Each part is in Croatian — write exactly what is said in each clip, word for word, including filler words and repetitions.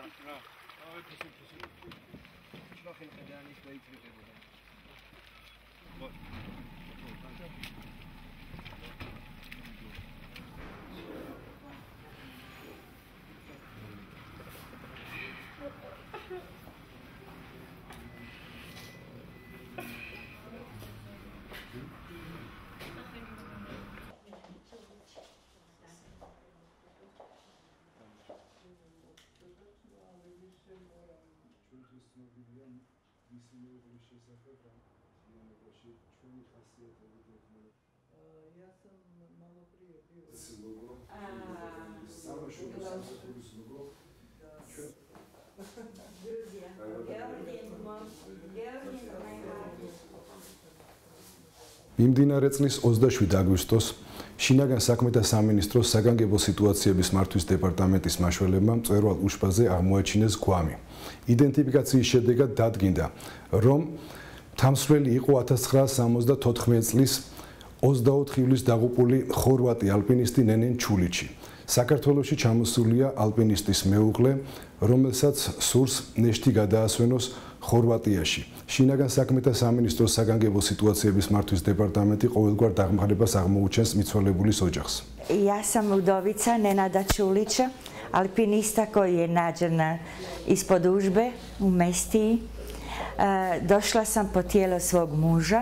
Ja sam malo prije bio. Samo što sam se tu smoglo. მიმდინარე წლის ოცდაშვიდ აგვისტოს შინაგან საქმეთა სამინისტროს საგანგებო სიტუაციების მართვის დეპარტამენტის მაშველებმა მწვერვალ უშბაზე აღმოაჩინეს გვამი. იდენტიფიკაციის შედეგად დადგინდა, რომ თამსვლელი იყო ათას ცხრაასი სამოცდათოთხმეტი წლის ოცდაოთხ ივლისს დაღუპული ხორვატი ალპინისტი ნენენ ჩულიჩი. საქართველოში ჩამოსულია ალპინისტის მეუღლე, რომელსაც სურს ნეშტი გადაასვენოს ხორვატიაში. შინაგან საქმეთა სამინისტროს საგანგებო სიტუაციების მართვის დეპარტამენტი ყოველგვარ დაღმხარებას აღმოუჩენს მიცვალებულის ოჯახს. Ja sam udovica Nenada Čulića, alpinista koji je nađen ispod Užbe u Mestiji. Došla sam po tijelo svog muža.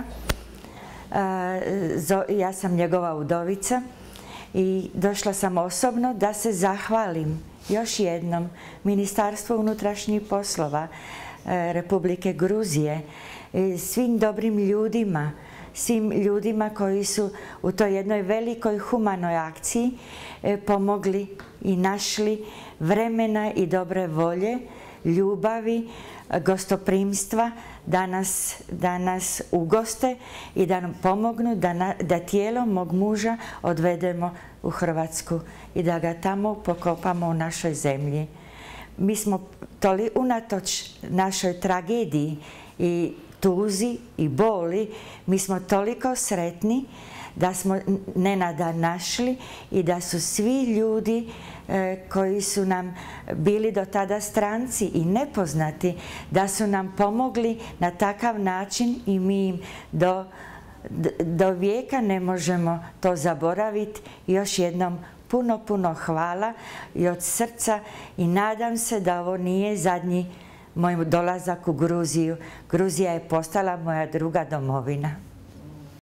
Ja sam njegova udovica i došla sam osobno da se zahvalim još jednom Ministarstvu unutrašnjih poslova Republike Gruzije, svim dobrim ljudima, svim ljudima koji su u toj jednoj velikoj humanoj akciji pomogli i našli vremena i dobre volje, ljubavi, gostoprimstva da nas, da nas ugoste i da nam pomognu da, na, da tijelo mog muža odvedemo u Hrvatsku i da ga tamo pokopamo u našoj zemlji. Mi smo toli, unatoč našoj tragediji i tuzi i boli, mi smo toliko sretni da smo Nenada našli i da su svi ljudi e, koji su nam bili do tada stranci i nepoznati, da su nam pomogli na takav način i mi im do, do vijeka ne možemo to zaboraviti. Još jednom puno, puno hvala i od srca i nadam se da ovo nije zadnji moj dolazak u Gruziju. Gruzija je postala moja druga domovina.